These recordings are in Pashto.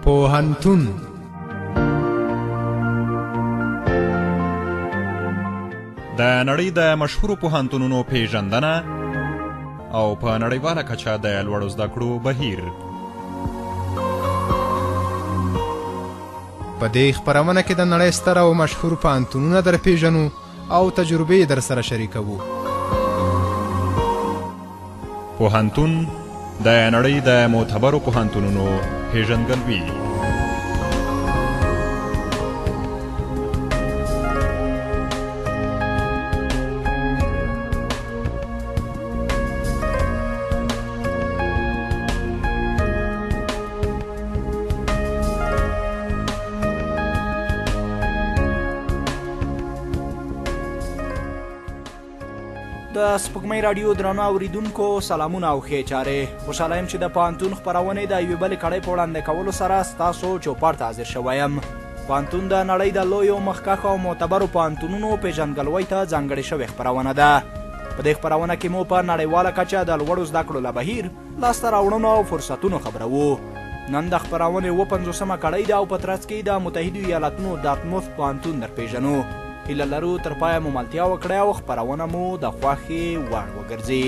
پوهنتون. د نړۍ د مشهورو پوهنتونونو پیژندنه او په نړیواله کچه د لوړو زده کړو بهیر. په دې خپرونه کې د نړۍ ستر او مشهور پوهنتونونه در پیژنو او تجربې در سره شریکوو. پوهنتون د نړۍ د معتبرو پوهنتونونو پیژندګلوي. د سپوږمۍ راډیو درانه اوریدونکو سلامونه او ښې چارې. خوشحاله یم چې د پوهنتون خپرونې د یوې بلې کړۍ په وړاندې کولو سره ستاسو چوپړ ته حاضر شوی یم. پوهنتون د نړۍ د لویو مخکښو او معتبرو پوهنتونونو پیژندګلوۍ ته ځانګړې شوې خپرونه ده. په دې خپرونه کې مو په نړیواله کچه د لوړو زده کړو له بهیر، لاسته راوړنو او فرصتونو خبروو. نن د خپرونې 50مه کړۍ ده او په ترڅ کې د متحدو ایالاتونو دارتموث پوهنتون در پیژنو. هیله لرو تر پایه مو ملتیا وکړئ او خپرونه مو د خوښې وړ وګرځي.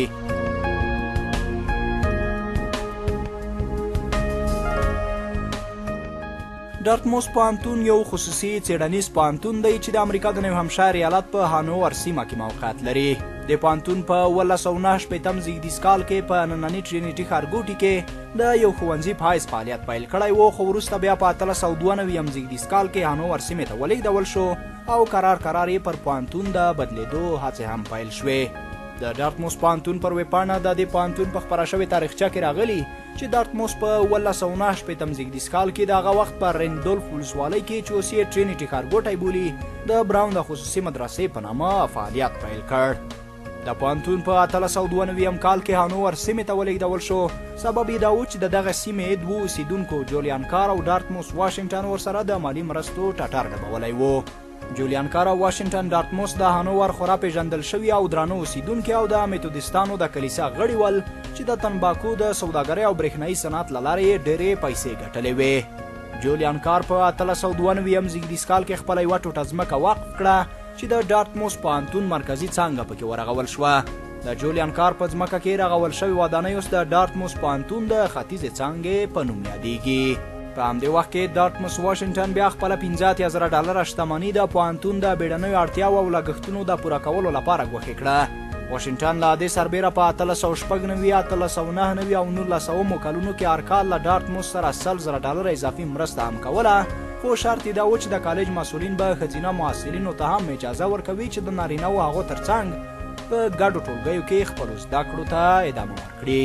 دارتموث پوهنتون یو خصوصي څیړنیز پوهنتون دی چې د امریکا د نیو همشایر ایالت په هانوور سیمه کې موقعیت لري. د پوهنتون په 1909 زیږدیز کال کې په ننني ټرینیټي ښارګوټي کې د یو ښوونځي په حیث فعالیت پیل کړی و، خو وروسته بیا په 1892 زیږدیز کال کې هانوور سیمې ته ولیږدول شو او قرار یې پر پوهنتون د بدلیدو هڅې هم پیل شوې. د دارتموث پوهنتون پر ویبپاڼه د دې پوهنتون په خپره شوې تاریخچه کې راغلي چې دارتموث په 1909 زیږدیز کال کې د هغه وخت په ریندولف ولسوالۍ کې چې اوس یې ټرینیټي ښارګوټی بولي، د براون د خصوصي مدرسې په نامه فعالیت پیل کړ. د پوهنتون په 1892 کال کې هانوور سیمې ته ولېږدول شو. سبب یې دا و چې د دغه سیمې دوو اوسیدونکو جولیان کار او دارتموث واشنګټن ورسره د مالي مرستو ټټر ډبولی و. جولیان کار او واشنګټن دارتموث د هانوور خورا پیژندل شوي او درانه اوسیدونکي او د میتودیستانو د کلیسا غړي ول چې د تنباکو د سوداګرۍ او برېښنایي صنعت له لارې یې ډېرې پیسې ګټلې وې. جولیان کار په 1892 زیږدیز کال کې خپله یوه ټوټه ځمکه وقف کړه چې د دارتموث پوهنتون مرکزي څانګه پکې ورغول شوه. د جولیان کار په ځمکه کې رغول شوې ودانۍ اوس د دارتموث پوهنتون د ختیځې څانګې په نوم یادیږي. په همدې وخت کې دارتموث واشنګټن بیا خپله $15,000 شتمني د پوهنتون د بیړنیو اړتیاوو او لګښتونو د پوره کولو لپاره ګوښې کړه. واشنګټن له دې سربیره په 1896 1899 او 1900 کلونو کې هر کال له دارتموث سره $100,000 اضافي مرسته هم کوله، خو شرط یې دا و چې د کالج مسؤلین به ښځینه محصلینو ته هم اجازه ورکوي چې د نارینه و هغو ترڅنګ په ګډو ټولګیو کې خپلو زده کړو ته ادامه ورکړي.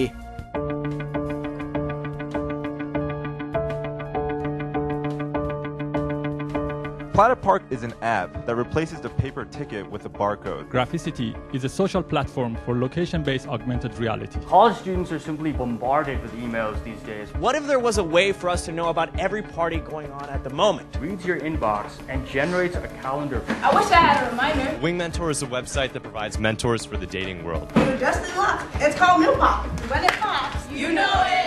Planet Park is an app that replaces the paper ticket with a barcode. Graphicity is a social platform for location-based augmented reality. College students are simply bombarded with emails these days. What if there was a way for us to know about every party going on at the moment? Reads your inbox and generates a calendar. I wish I had a reminder. Wing Mentor is a website that provides mentors for the dating world. You're just in luck. It's called Milk Pop. When it pops, you know it.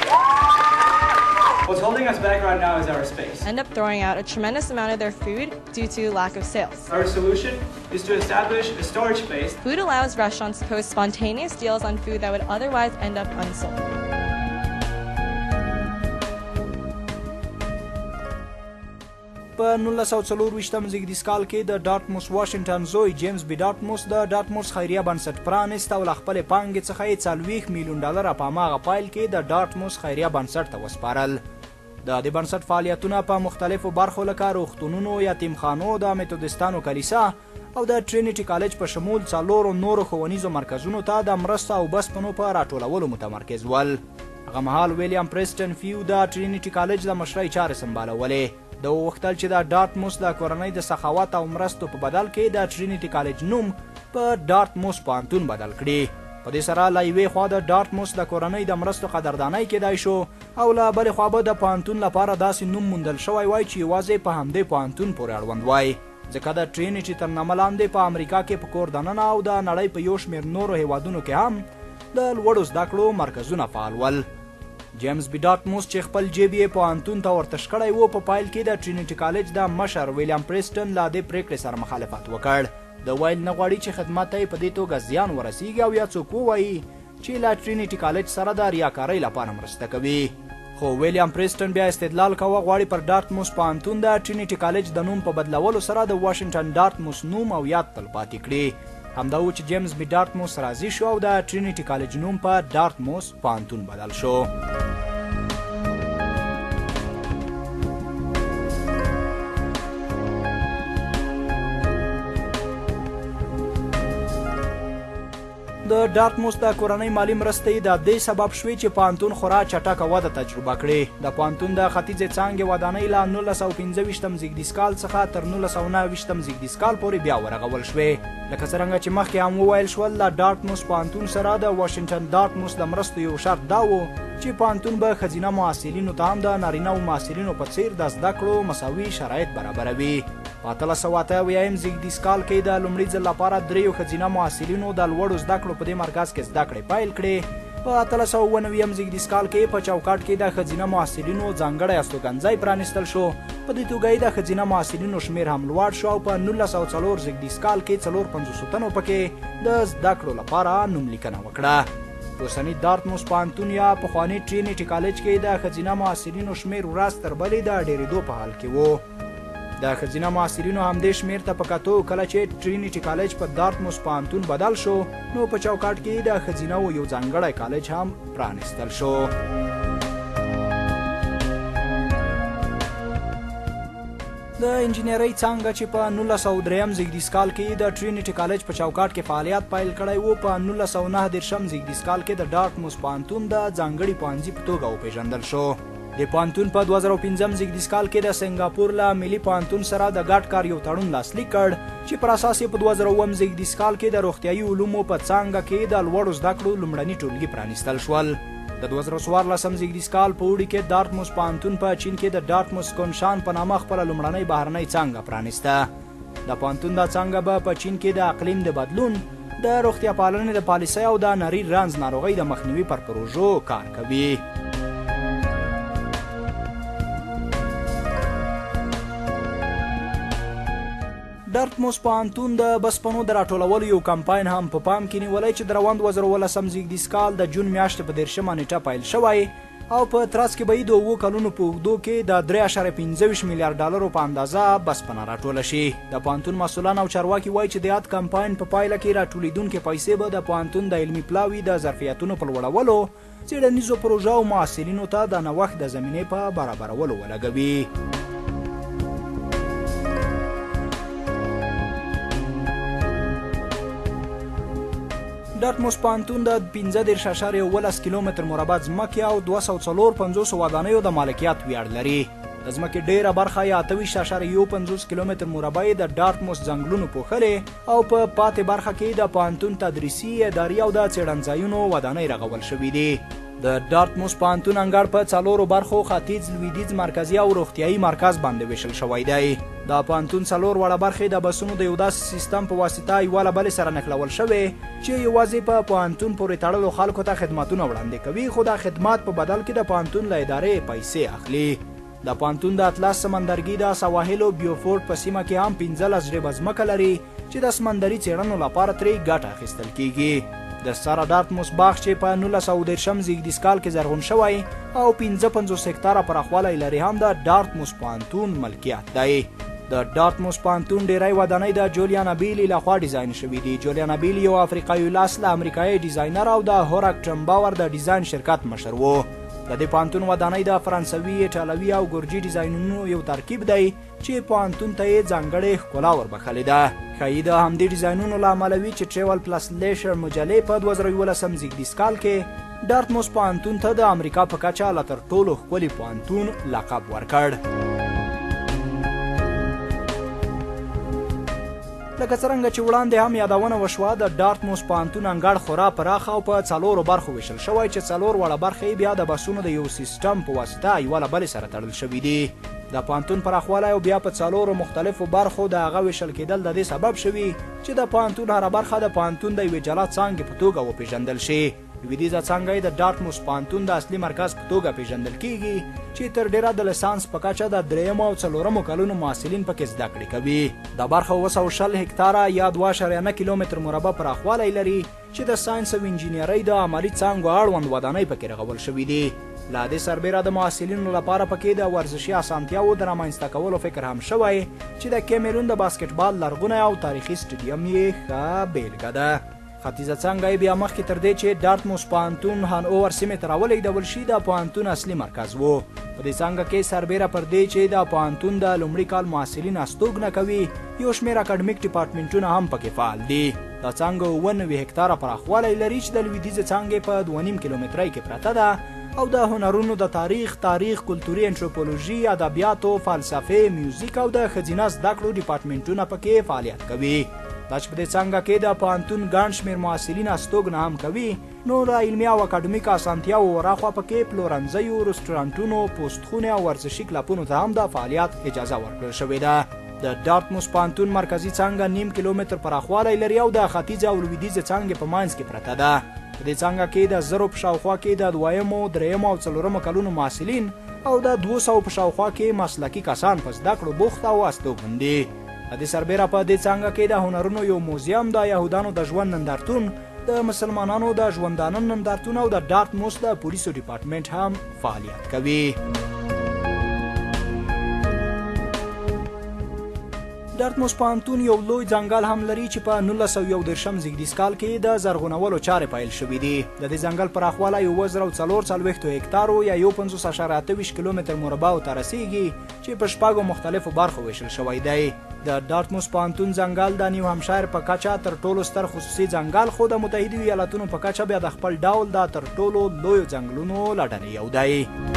What's holding us back right now is our space. End up throwing out a tremendous amount of their food due to lack of sales. Our solution is to establish a storage space. Food allows restaurants to post spontaneous deals on food that would otherwise end up unsold. په 1924 زیږدیز کال کې د دارتموث واشنګټن زوی جیمز بی دارتموث د دارتموث خیریه بنسټ پرانیست او له خپلې پانګې څخه یې $40 میلیون په هماغه پیل کې د دارتموث خیریه بنسټ ته وسپارل. د دې بنسټ فعالیتونه په مختلفو برخو لکه روغتونونو، یتیمخانو، د میتودیستانو کلیسا او د ټرینیټي کالج په شمول 4 نورو ښوونیزو مرکزونو ته د مرستو او بسپنو په راټولولو متمرکز ول. هغه مهال ویلیام پریسټن فیو د ټرینیټي کالج د مشرۍ چارې سمبالولې. د وغوښتل چې د دارتموث د کورنۍ د سخاوت او مرستو په بدل کې د ټرینیټي کالج نوم په دارتموث پوهنتون بدل کړي. په دې سره له یوې خوا د دارتموث د کورنۍ د مرستو قدردانۍ کیدای شو او له بلې خوا به د پوهنتون لپاره داسې نوم موندل شوی وای چې یوازې په همدې پوهنتون پورې اړوند وای، ځکه د ټرینیټي تر نامه لاندې په امریکا کې په کور دننه او د نړۍ په یو شمېر نورو هیوادونو کې هم د لوړو زده کړو مرکزونه فعال ول. جیمز بی ډارتموس چې خپل جیب یې پوهنتون ته ورتش کړی و په پایل کې د ټرینیټي کالج د مشر ویلیام پریسټن له دې پریکړې سره مخالفت وکړ. د ویل نه غواړي چې خدمت ته یې په دې توګه زیان ورسیږي او یا څوک ووایي چې له ټرینیټي کالج سره د ریاکارۍ لپاره مرسته کوي. خو ویلیام پریسټن بیا استدلال کوه غواړي پر ډارتموس پوهنتون د ټرینیټي کالج د نوم په بدلولو سره د واشنګټن ډارتموس نوم او یاد تل پاتې کړي. همدا و چې جیمز بی ډارتموس راضي شو او د ټرینیټي کالج نوم په ډارتموس پوهنتون بدل شو. د ډارتموس د کورنۍ مالی مرستې د دې سبب شوې چې پوهنتون خورا چټکه وده تجربه کړې. د پوهنتون د ختیځې څانګې ودانۍ له 1915 زیږدیز کال څخه تر 1929 زیږدیز کال پورې بیا ورغول شوې. لکه څرنګه چې مخکې هم وویل شول له ډارتموس پوهنتون سره د واشنګټن ډارتموس د مرستو یو شرط دا و چې پوهنتون به ښځینه محصلینو ته هم د نارینهو محصلینو په څیر د زده کړو مساوي شرایط برابروي. په 1888 زیږدیز کال کې د لومړي ځل لپاره دریو ښځینه محصلینو د لوړو زده کړو په دې مرکز کې زده کړې پیل کړې. په 1899 زیږدیز کال کې په چوکاټ کې د ښځینه محصلینو ځانګړی استوګنځی پرانیستل شو. په دې توګه یې د ښځینه محصلینو شمیر هم لوړ شو او په 1904 زیږدیز کال کې 450 تنو پکې د زده کړو لپاره نوملیکنه وکړه. اوسني ډارتموس پوهنتون یا پخواني ټرینیټي کالج کې د ښځینه محصلینو شمیر ورځ تر بلې د ډېرېدو په حال کې و. د ښځینه محصلینو همدې شمیر ته په کتو کله چې ټرینیټي کالج په ډارتموس پوهنتون بدل شو نو په چوکاټ کې د ښځینهو یو ځانګړی کالج هم پرانیستل شو. د انجینرۍ څانګه چې په 1903 زیږدیز کال کې د ټرینیټي کالج په چوکاټ کې فعالیت پیل کړی و په 1909 زیږدیز کال کې د ډارتموس پوهنتون د ځانګړي پوهنځي په توګه وپیژندل شو. د پوهنتون په 2015 زیږدیز کال کې د سنګاپور له ملي پوهنتون سره د ګډ کار یو تړون لاسلیک کړ چې پر اساس یې په 2009 زیږدیز کال کې د روغتیايي علومو په څانګه کې د لوړو زده کړو لومړني ټولګي پرانیستل شول. د 2014 زیږدیز کال په اوړي کې ډارتموس پوهنتون په چین کې د ډارتموس کونشان په نامه خپله لومړنۍ بهرنۍ څانګه پرانیسته. د پوهنتون دا څانګه به په چین کې د اقلیم د بدلون، د روغتیا پالنې د پالیسۍ او د نري رنځ ناروغۍ د مخنیوي پر پروژو کار کوي. ډارتموس پوهنتون د بسپنو د راټولولو یو کمپاین هم په پام کې نیولی چې د روان 2018 زیږدیز کال د جون میاشتې په 13 نیټه پیل شوی او په ترڅ کې به یې د 7 کلونو په اوږدو کې د 3.25 میلیارډ ډالرو په اندازه بسپنه راټوله شي. د پوهنتون مسؤلان او چارواکي وایي چې د یاد کمپاین په پایله کې راټولیدونکې پیسې به د پوهنتون د علمي پلاوي د ظرفیتونو په لوړولو، څېړنیزو پروژو او محصلینو ته د نوښت د زمینې په برابرولو ولګوي. ډارتموس پوهنتون د 15.17 کیلومتر مربع ځمکې او 254 ودانیو د مالکیت ویاړ لري. د ځمکې ډیره برخه یې 28.15 کیلومتر مربع د ډارتموس ځنګلونو پوښلې او په پاتې برخه کې د پوهنتون تدریسي، اداري او د څېړنځایونو ودانۍ رغول شوي دي. د ډارتموس پوهنتون انګړ په 4 برخو ختیځ، لویدیځ، مرکزي او روغتیايي مرکز باندې ویشل شوی دی. د پوهنتون 4 وړه برخې د بسونو د یو داسې سیستم په واسطه یوه له بلې سره نښلول شوې چې یوازې په پوهنتون پورې تړلو خلکو ته خدمتونه وړاندې کوي، خو دا خدمات په بدل کې د پوهنتون له ادارې پیسې اخلي. د پوهنتون د اطلس سمندرګي د سواحلو بیوفورد په سیمه کې هم 15 ډېره ځمکه لري چې د سمندري څېړنو لپاره ترې ګټه اخیستل کیږي. د سارا ډارتموس باغ چې په 1913 زیږدیز کال کې زرغون شوی او 55 هکتاره پراخوالی لري هم د ډارتموس پوهنتون ملکیت دی. د ډارتموس پوهنتون ډیری ودانۍ د جولیانا بیلی لخوا ډیزاین شوي دي. جولیانا بیلی یو افریقایي لاس له امریکایي ډیزاینر او د هورک ټرمباور د ډیزاین شرکت مشر و. د دې پوهنتون ودانۍ د فرانسوي، ایټالوي او ګورجي ډیزاینونو یو ترکیب دی چې پوهنتون ته یې ځانګړې ښکلا وربخلې ده. ښایي د همدې ډیزاینونو له امله وي چې ټریول پلس لیشر مجلې په 2011 زیږدیز کال کې ډارتموس پوهنتون ته د امریکا په کچه له تر ټولو ښکلي پوهنتون لقب ورکړ. لکه څرنګه چې وړاندې هم یادونه وشوه، د ډارتموس پوهنتون انګړ خورا پراخه او په 4 برخو ویشل شوی چې 4 وړه برخې بیا د بسونو د یو سیستم په واسطه یوه له بلې سره تړل شوي دي. د پوهنتون پراخوالی او بیا په 4 مختلفو برخو د هغه ویشل کېدل د دې سبب شوي چې د پوهنتون هره برخه د پوهنتون د یوې جلا څانګې په توګه وپیژندل شي. لویدیځه څانګه یې د ډارتموس پوهنتون د اصلي مرکز په توګه پیژندل کیږي چې تر ډیره د لیسانس په کچه د 3 او 4 کلونو محصلین پکې زده کړې کوي. دا برخه 260 هکتاره یا 2.9 کیلومتر مربع پراخوالی لري چې د ساینس او انجینرۍ د عملي څانګو اړوند ودانۍ پکې رغول شوي دي. له دې سربیره د محصلینو لپاره پکې د ورزشي اسانتیاوو د رامنځته کولو فکر هم شوی چې د کیمرون د باسکټبال لرغونی او تاریخي سټیډیم یې ښه بیلګه ده. ختیځه څانګه یې بیا مخکې تر دې چې ډارتموس پوهنتون هانوور سیمې ته راولېږدول شي د پوهنتون اصلي مرکز و. په دې څانګه کې سربیره پر دې چې د پوهنتون د لومړي کال محصلین استوګنه کوي یو شمېر اکاډمیک ډیپارټمنټونه هم پکې فعال دي. دا څانګه 90 هکتاره پراخوالی لري چې د لویدیځې څانګې په 2.5 کیلومترۍ کې پرته ده او د هنرونو د تاریخ، کلتوري انتروپولوژي، ادبیاتو، فلسفې، میوزیک او د ښځینه زده کړو ډیپارټمنټونه پکې فعالیت کوي. دا چې په دې څانګه کې د پوهنتون ګڼ شمېر محصلین استوګنه هم کوي نو د علمي او اکاډمیک اسانتیاوو وراخوا پکې پلورنځیو، رسټورانټونو، پوستخونې او ورزشي کلبونو ته هم د فعالیت اجازه ورکړل شوې ده. د ډارتموس پوهنتون مرکزي څانګه 9 کیلومتر پراخوالی لري او د ختیځه او لویدیځې څانګې په منځ کې پرته ده. په دې څانګه کې د 1000 په شاوخوا کې د 2، 3 او 4 کلونو محصلین او د 200 په شاوخوا کې مسلکي کسان په زده کړو بوخت او استوګن دي. د سربیره په دې څانګه کې د هنرونو یو موزیم، د یهودانو د ژوند نندارتون، د مسلمانانو د ژوندانه نندارتون او د ډارتموس د پولیسو ډیپارټمنټ هم فعالیت کوي. ډارتموس پوهنتون یو لوی ځنګل هم لري چې په 1911 زیږدیز کال کې د زرغونولو چارې پیل شوې دي. د دې ځنګل پراخوالی 1440 هکتارو یا 50.28 کیلومتر مربع ته رسیږي چې په 6 مختلفو برخو ویشل شوی دی. د ډارتموس پوهنتون ځنګل د نیو همشایر په کچه تر ټولو ستر خصوصي ځنګل خو د متحده ایالاتونو په کچه بیا د خپل ډول د تر ټولو لویو ځنګلونو له ډلې یو دی.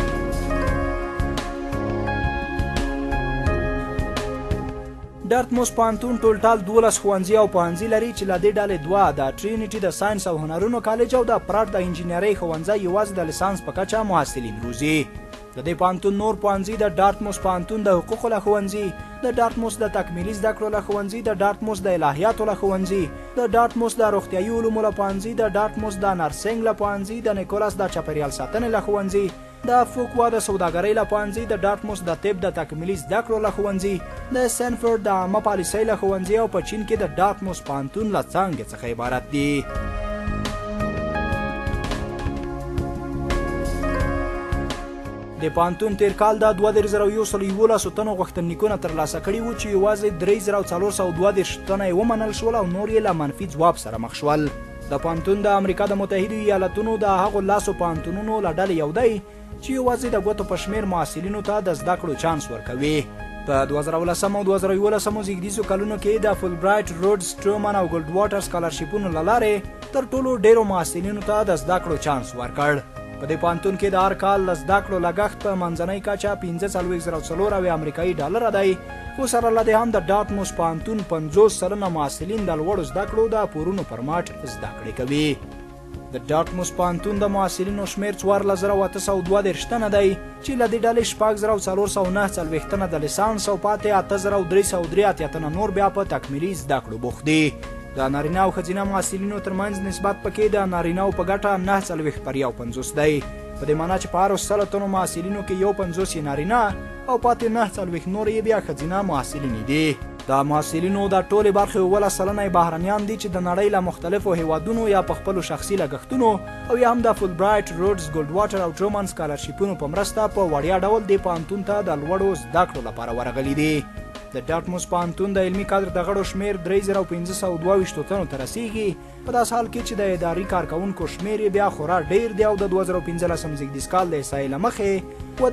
ډارتموس پوهنتون ټولټال 12 ښوونځي او پوهنځي لري چې له دې ډلې 2 د ټرینیټي د ساینس او هنرونو کالج او د پراټ د انجینرۍ ښوونځی یوازې د لیسانس په کچه محصلین روزي. د دې پوهنتون نور پوهنځي د ډارتموس پوهنتون د حقوقو له ښوونځي، د ډارتموس د تکمیلي زده کړو له ښوونځي، د ډارتموس د الهیاتو له ښوونځي، د ډارتموس د روغتیایي علومو له پوهنځي، د ډارتموس د نرسنګ له پوهنځي، د نیکولاس د چاپیریال ساتنې له ښوونځي، د فوکوا د سوداګرۍ له پوهنځي، د ډارتموس د طب د تکمیلي زده کړو له ښوونځي، د سینفورډ د عامه پالیسۍ له ښوونځي او په چین کې د ډارتموس پوهنتون له څانګې څخه عبارت دي. د پوهنتون تیر کال د 2111 تنو غوښتنلیکونه ترلاسه کړي وو چې یوازې 3432 تنه یې ومنل شول او نور یې له منفي ځواب سره مخ شول. د پوهنتون د امریکا د متحده ایالاتونو د هغو لاسو پوهنتونونو له ډلې یو دی چې یوازې د ګوتو په شمېر محصلینو ته د زده کړو چانس ورکوي. په 2010 او 2011 زیږدیزو کلونو کې د فولبرایټ، رودز، ټرومن او ګولډ واټر سکالرشیپونو له لارې تر ټولو ډیرو محصلینو ته د زده کړو چانس ورکړ. په دې پوهنتون کې د هر کال د زده کړو لګښت په منځنۍ کچه 45,400 امریکایي ډالره دی، خو سره له دې هم د ډارتموس پوهنتون 50 سلنه محصلین د لوړو زده کړو د پورونو پر مټ زده کړې کوي. د ډارتموس پوهنتون د محصلینو شمېر 4802 تنه دی چې له دې ډلې 6449 تنه د لیسانس او پاتې 8383 تنه نور بیا په تکمیلي زده کړو بوخت دي. د نارینه او ښځینه محصلینو ترمنځ نسبت پکې د نارینه په ګټه 49:50 دی. په دې معنی چې په هرو 100 تنو محصلینو کې 50 یې نارینه او پاتې 49 نور یې بیا ښځینه محصلین دي. د محصلینو د ټولې برخې 17 سلنه بهرنیان دي چې د نړۍ له مختلفو هیوادونو یا په خپلو شخصي لګښتونو او یا هم د فولبرایټ، رودز، ګولډ واټر او ټرومن سکالرشیپونو په مرسته په وړیا ډول دې پوهنتون ته د لوړو زده کړو لپاره ورغلي دي. د ډارتموس پوهنتون د علمي کادر د غړو شمېر 3522 تنو ته رسیږي، په داسې حال کې چې د اداري کارکوونکو شمېر یې بیا خورا ډیر دی او د 2015 زیږدیز کال د احصایې له مخې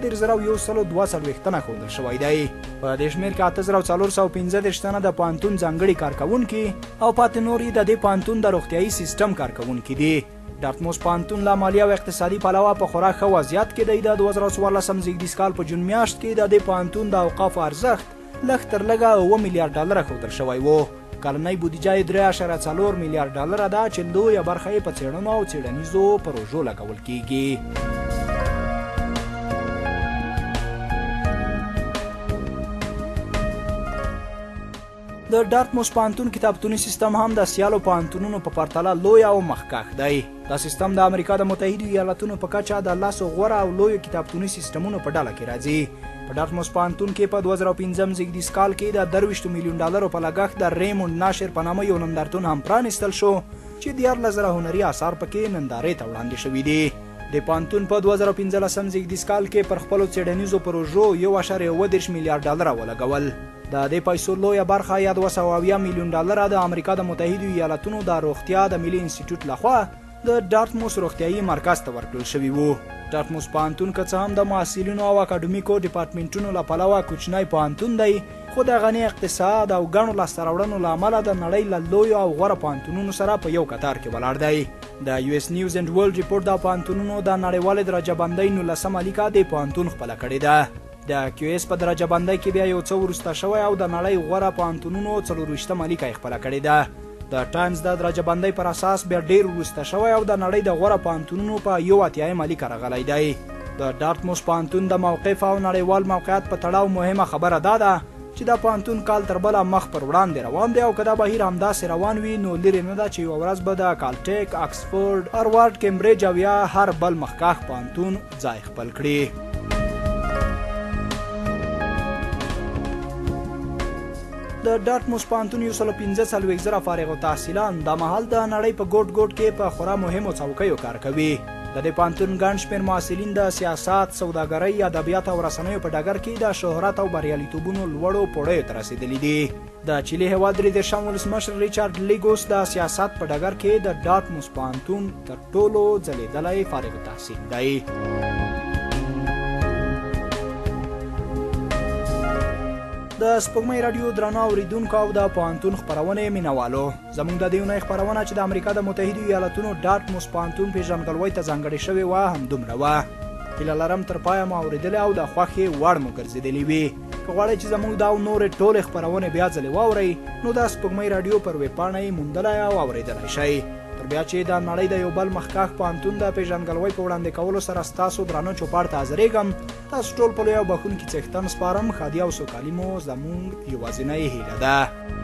4142 تنه ښودل شوی دی. په دې شمېر کې 8415 تنه د پوهنتون ځانګړي کارکوونکي او پاتې نور یې د دې پوهنتون د روغتیایي سیستم کارکوونکي دي. ډارتموس پوهنتون له مالي او اقتصادي پلوه په خورا ښه وضعیت کې دی. د 2014 زیږدیز کال په جون میاشت کې د دې پوهنتون د اوقافو ارزښت لږ تر لږه 7 میلیارډ ډالره ښودل شوی و. کلنۍ بودیجه یې 3.4 میلیارډ ډالره ده چې لویه برخه یې په څېړنو او څېړنیزو پروژو لګول کیږي. د ډارتموس پوهنتون کتابتوني سیستم هم د سیالو پوهنتونونو په پرتله لوی او مخکښ دی. دا سیستم د امریکا د متحدو ایالتونو په کچه د 10 غوره او لویو کتابتوني سیستمونو په ډله کې راځي. په ډارتموس پوهنتون کې په 2015 زیږدیز کال کې د 23 میلیون ډالرو په لګښت د ریموند ناشر په نامه یو نندارتون هم پرانیستل شو چې 14,000 هنري اثار پکې نندارې ته وړاندې شوي دي. د پوهنتون په 2015 زیږدیز کال کې پر خپلو څېړنیزو پروژو 1.7 میلیارډ ډالر ولګول. د دې پیسو لویه برخه یا 270 میلیون ډالر د امریکا د متحدو ایالتونو د روغتیا د ملي انسټیټیوټ لخوا د ډارتموس روغتیايي مرکز ته ورکړل شوي وو. ډارتموس پوهنتون که څه هم د محصلینو او اکاډمیکو ډپارټمنټونو له پلوه کوچنی پوهنتون دی، خو د غني اقتصاد او ګڼو لاسته راوړنو له امله د نړۍ له لویو او غوره پوهنتونونو سره په یو کتار کې ولاړ دی. د یو اس نیوز اینډ ورلد ریپورت د پوهنتونونو د نړیوالې درجه بندۍ 19مه لیکه د پوهنتون خپله کړې ده. د کیو اس په درجه بندۍ کې بیا یو څه وروسته شوی او د نړۍ غوره پوهنتونونو 24مه لیکه یې خپله کړې ده. د ټایمز د درجه بندۍ پر اساس بیا ډیر وروسته شوی او د نړۍ د غوره پوهنتونونو په 81مه لیکه راغلی دی. د ډارتموس پوهنتون د موقف او نړیوال موقعیت په تړاو مهمه خبره دا ده چې دا پوهنتون کال تر بله مخ پر وړاندې روان دی او که دا بهیر همداسې روان وي نو لرې نه ده چې یوه ورځ به د کالټیک، اکسفورډ، هاروارډ، کیمبریج او یا هر بل مخکښ پوهنتون ځای خپل کړي. د ډارتموس پوهنتون 145,000 فارغ التحصیلان دا مهال د نړۍ په ګوټ ګوټ کې په خورا مهمو څوکیو کار کوي. د دې پوهنتون ګڼ شمېر محصلین د سیاست، سوداګرۍ، ادبیات او رسنیو په ډګر کې د شهرت او بریالیتوبونو لوړو پوړیو ته رسېدلي دي. د چیلي هېواد 33 ولسمشر ریچارډ لیګوس د سیاست په ډګر کې د ډارتموس پوهنتون تر ټولو ځلېدلی فارغ التحصیل دی. د سپوږمۍ راډیو درنو اورېدونکو او د پوهنتون خپرونې مینوالو، زموږ د دې اونۍ خپرونه چې د امریکا د متحدو ایالتونو ډارتموس پوهنتون پېژندګلوۍ ته ځانګړې شوې وه همدومره وه. هیله لرم تر پایه مو اورېدلې او د خوښې وړ مو ګرځېدلې وي. که غواړئ چې زموږ دا او نورې ټولې خپرونې بیا ځلې واورئ نو د سپوږمۍ راډیو پر ویبپاڼه یې موندلی او اورېدلی شئ. تر بیا چې د نړۍ د یو بل مخکښ پوهنتون د پېژندګلوۍ په وړاندې کولو سره ستاسو درانه چوپړ ته حاضرېږم، تاسو ټول په لوی او بښونکي څښتن سپارم. ښادي او سوکالي مو زموږ یوازینۍ هیله ده.